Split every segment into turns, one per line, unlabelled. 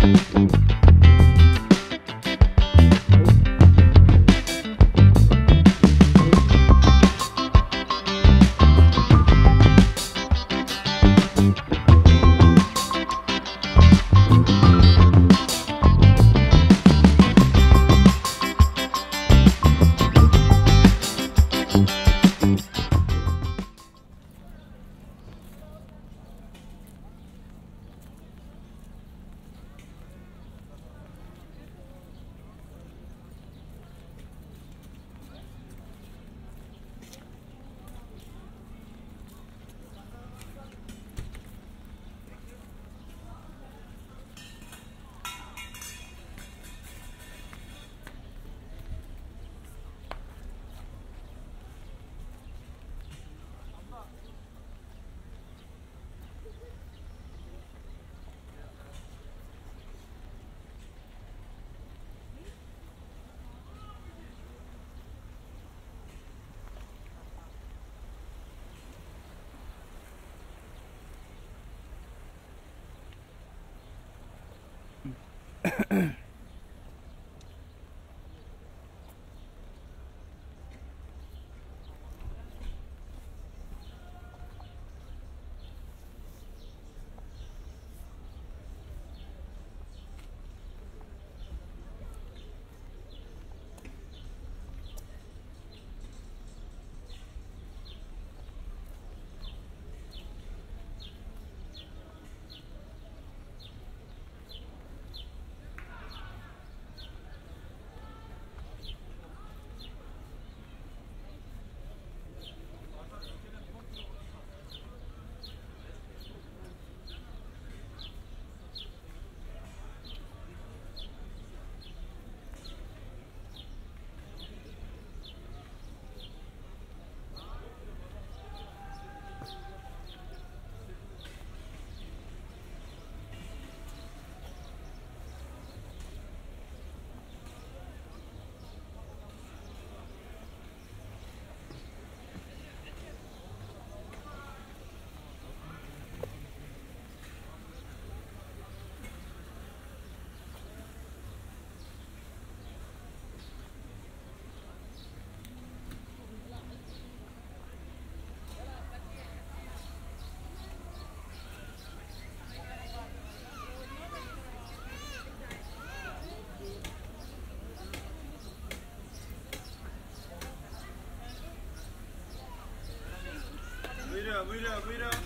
Buyurun.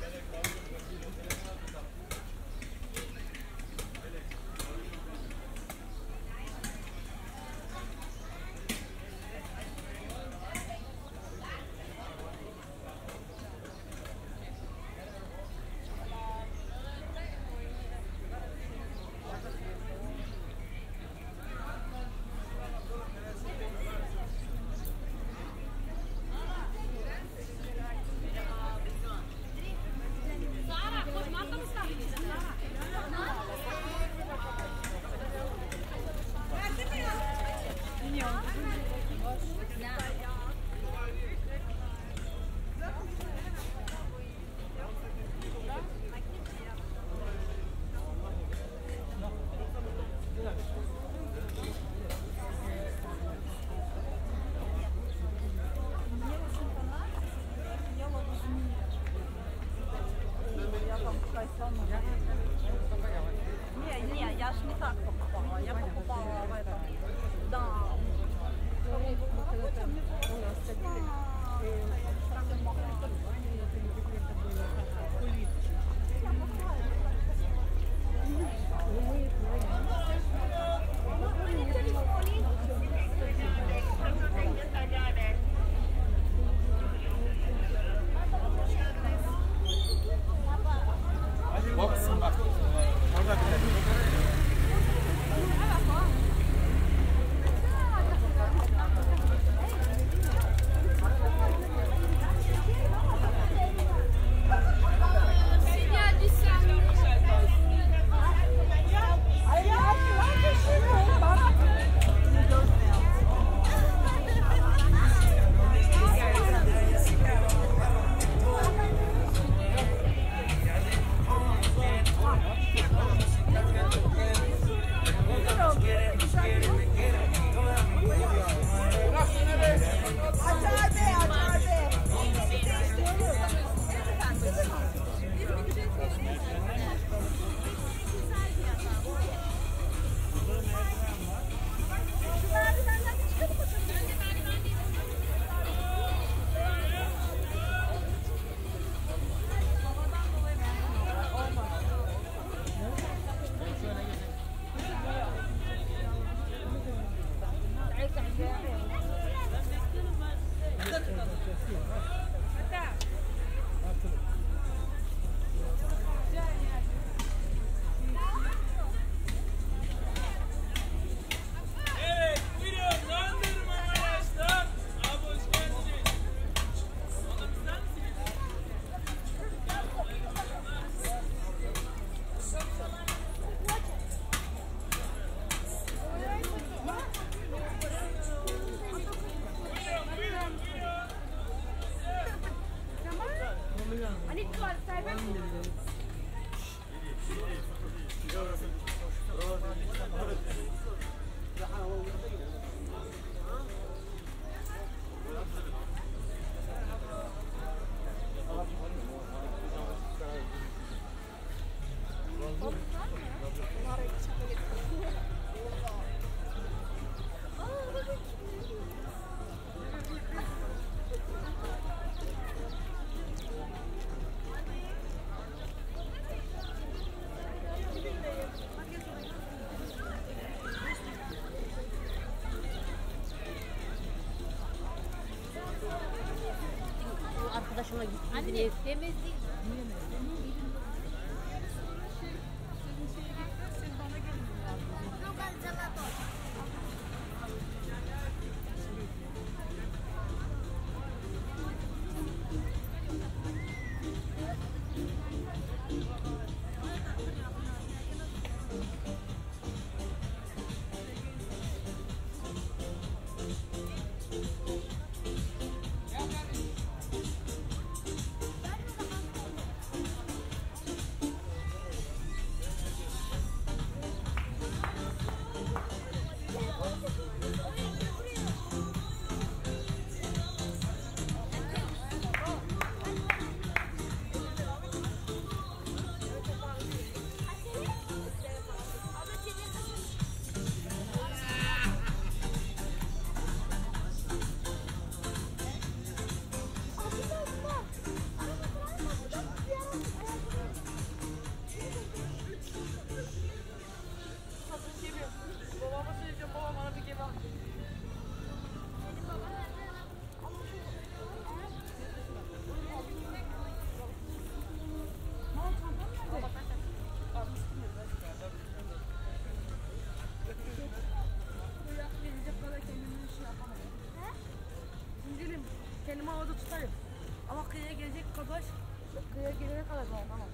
Не, я ж не так покупала, я покупала в этом. Да.
Temiz. Temiz değil.
Kendimi havada tutarım. Ama kıyıya gelecek kadar, kıyıya gelene kadar tamam.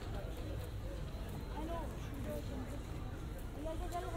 Hani o şurada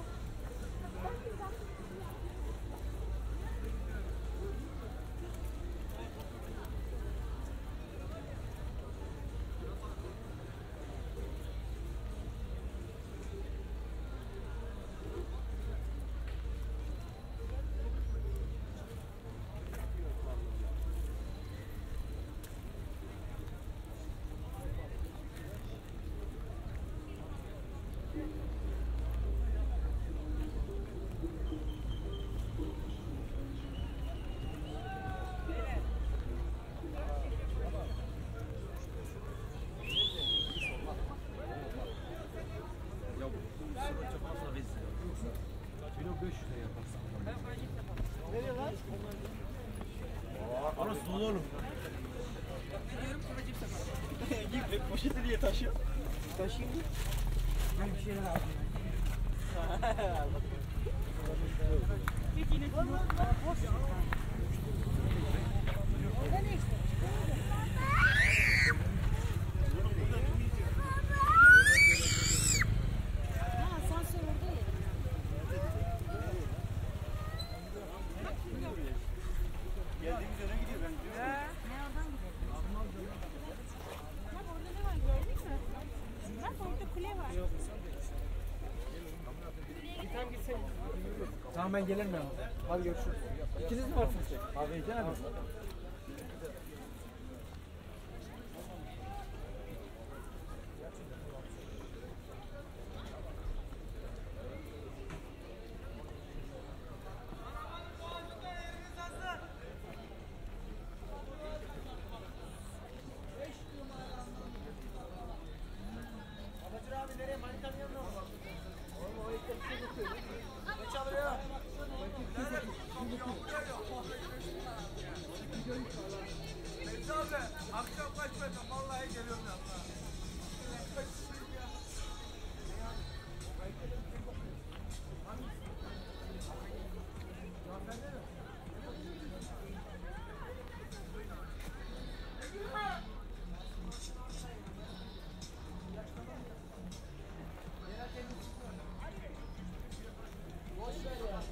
Nereye lan? Orası dolu oğlum. Git poşeti niye taşıyor? Taşıyayım mı? Ben bir şeyler aldım. Bir yine geldiğimiz yöne gidiyor ben diyorum.
Ne oradan gidelim? Bak orada ne var gördün mü? Bak orada kule var.
Tamam gitsin. Tamam ben gelirim ben. Hadi görüşürüz. İkiniz mi varsınız? Abi gel abi. Abi nereye? Manitanın yanına mı? Oğlum o ekle bir şey götürüyor. Ne çalıyor? Mevzi abi akşam kaç metre? Vallahi geliyorum ya. Boş ver ya.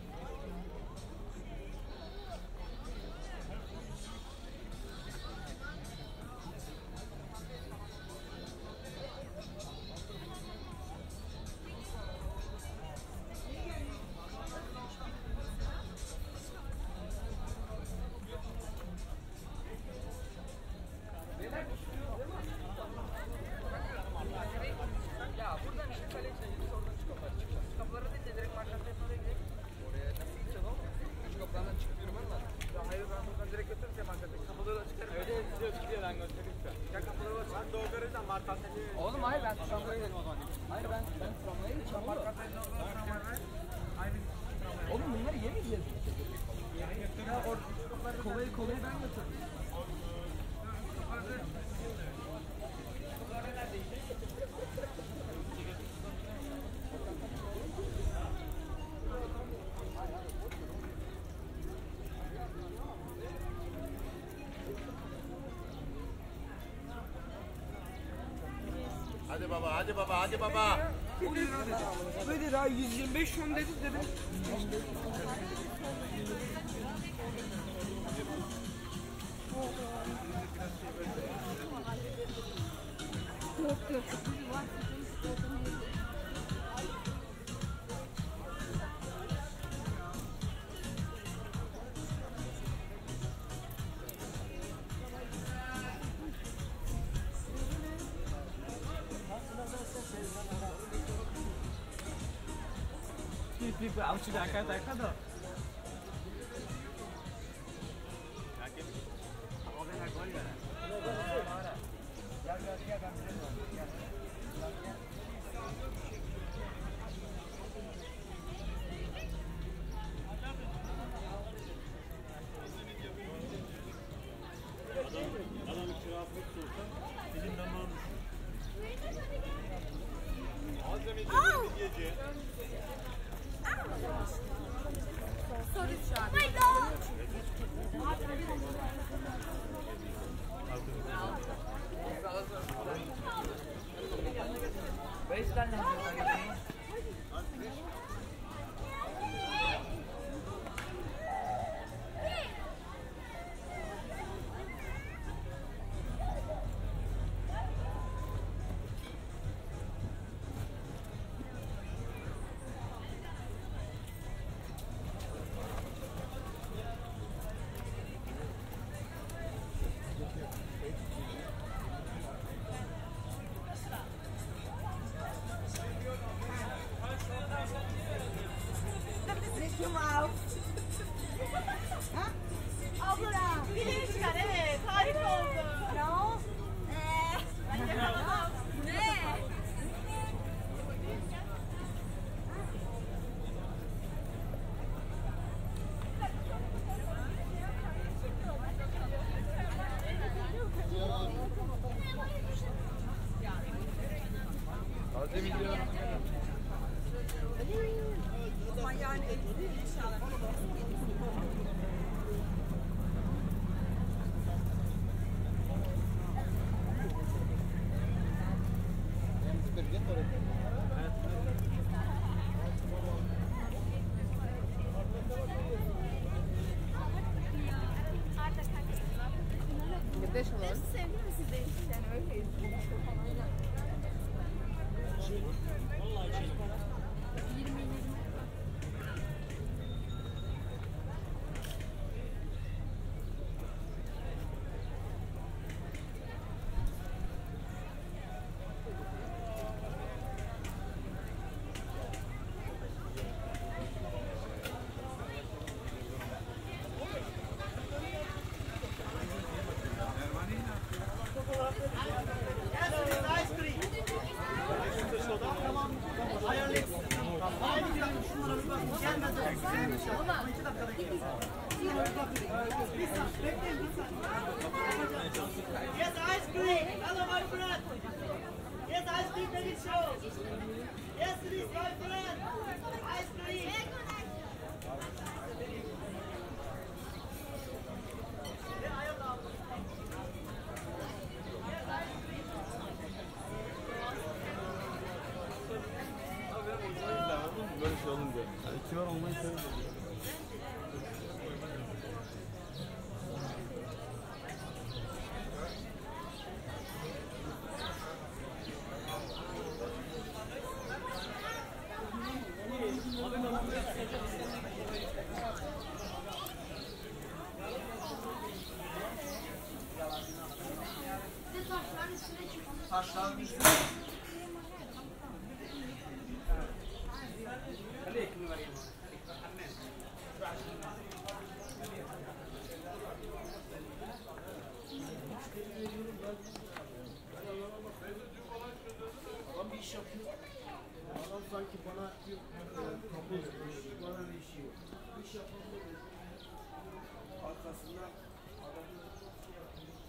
Ya buradan işte Kaleiçi'ne gidip oradan çık kapılara çıkacağız. Kapılara değil de direkt marketlerine oraya gidelim. Oraya nasıl gideceğiz oğlum? Şu kapılardan çıkıp yürümem var. Ya hayır ben buradan direkt götürürüm ya marketteki kapıları çıkarım. Öyle gidiyor ben göstereyim şu an. Ya kapıları açık. Ben Doğugarı'dan marketleri. Oğlum hayır ben tramvaya gidelim o zaman. Hayır ben tramvaya gideceğim. Marketlerin aynı tramvaya. Oğlum bunları yemeyeceğiz. Ya kolayı ben götürürüm.
Hadi baba, hadi baba, hadi baba.
10 lira dedi. Böyle lira 125 ton dedi dedim.
People out to that kind of.
Abla bileği çıkar, evet, harika oldu. No. Ne?
Taze milyon.
Ama yani inşallah. Sevgili mi siz değilsiniz yani öyleyiz.
Yes, ice cream. Hello, my friend. Yes, ice cream. Let it show. Yes, it is, my friend. Ice cream.
Böyle şey olunca. Yani kibar olmayı seviyorum.
Taşların üstüne. Adam bir iş yapıyor. Adam sanki bana bir kapı yapmış, bana bir işi yok. İş yapamıyor. Arkasında adamın şey yapıyor.